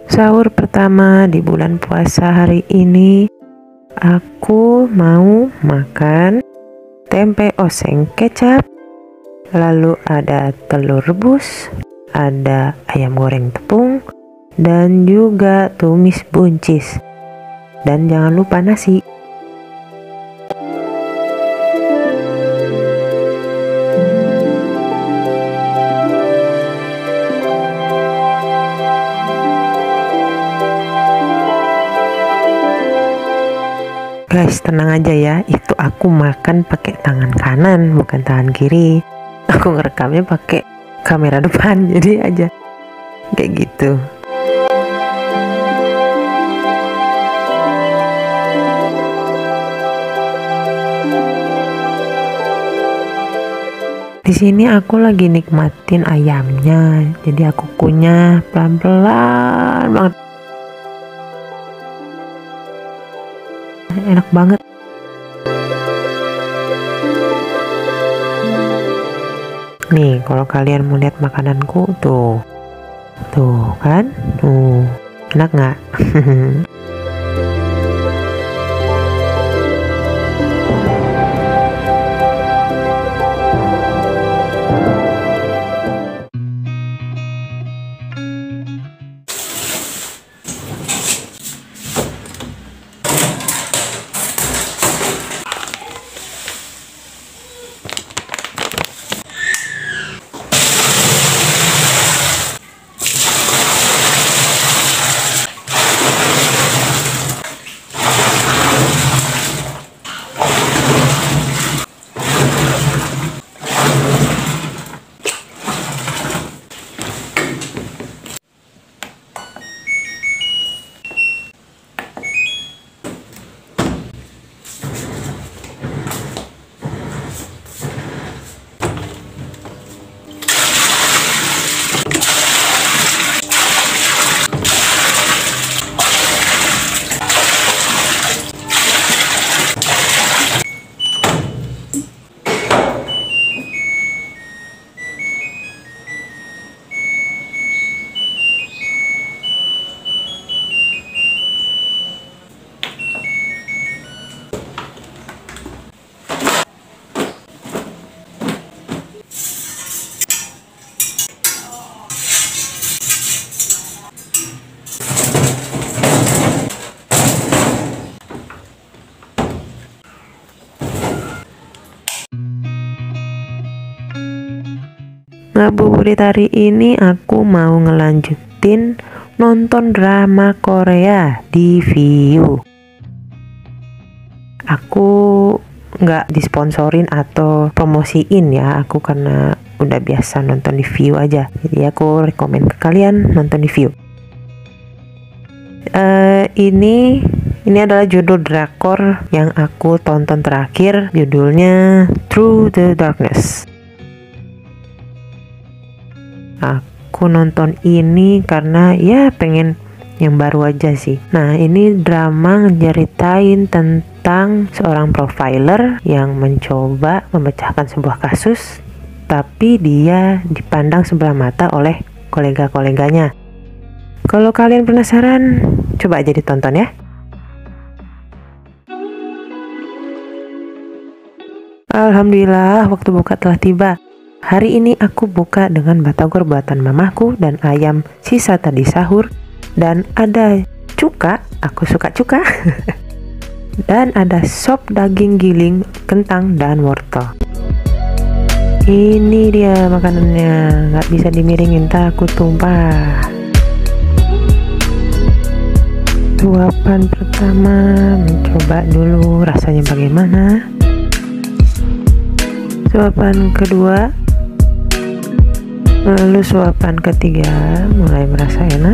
Sahur pertama di bulan puasa hari ini, aku mau makan tempe oseng kecap, lalu ada telur rebus, ada ayam goreng tepung, dan juga tumis buncis. Dan jangan lupa nasi. Guys, tenang aja ya, itu aku makan pakai tangan kanan, bukan tangan kiri. Aku ngerekamnya pakai kamera depan, jadi aja kayak gitu. Di sini aku lagi nikmatin ayamnya, jadi aku kunyah pelan-pelan banget. Enak banget. Nih, kalau kalian mau lihat makananku tuh kan, enak nggak? Ngabuburit hari ini aku mau ngelanjutin nonton drama Korea di Viu. Aku nggak disponsorin atau promosiin ya, aku karena udah biasa nonton di Viu aja, jadi aku rekomen ke kalian nonton di Viu. Ini adalah judul drakor yang aku tonton terakhir, judulnya Through the Darkness. Aku nonton ini karena ya pengen yang baru aja sih. Nah, ini drama ngeceritain tentang seorang profiler yang mencoba memecahkan sebuah kasus, tapi dia dipandang sebelah mata oleh kolega-koleganya. Kalau kalian penasaran, coba aja ditonton ya. Alhamdulillah, waktu buka telah tiba. Hari ini aku buka dengan batagor buatan mamaku dan ayam sisa tadi sahur, dan ada cuka, aku suka cuka. Dan ada sop daging giling, kentang dan wortel. Ini dia makanannya, nggak bisa dimiringin, takut tumpah. Suapan pertama, mencoba dulu rasanya bagaimana. Suapan kedua, lalu suapan ketiga mulai merasa enak,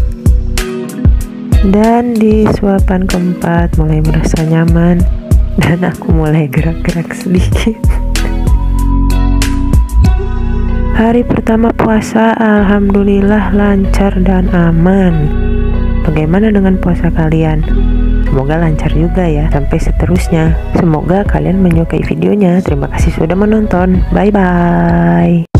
dan di suapan keempat mulai merasa nyaman, dan aku mulai gerak-gerak sedikit. Hari pertama puasa alhamdulillah lancar dan aman. Bagaimana dengan puasa kalian? Semoga lancar juga ya sampai seterusnya. Semoga kalian menyukai videonya. Terima kasih sudah menonton. Bye bye.